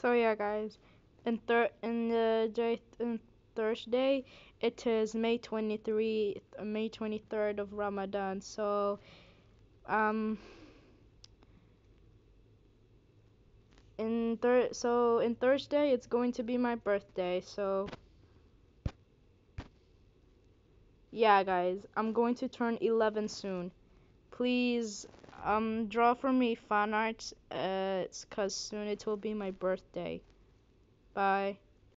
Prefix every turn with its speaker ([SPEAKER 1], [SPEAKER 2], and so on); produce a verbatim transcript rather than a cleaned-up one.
[SPEAKER 1] So yeah, guys, in thir in the day in Thursday, it is May twenty-third, May twenty-third of Ramadan. So um in thir so in Thursday it's going to be my birthday. So yeah, guys, I'm going to turn eleven soon. Please um draw for me fan art, uh, it's 'cause soon it will be my birthday. Bye.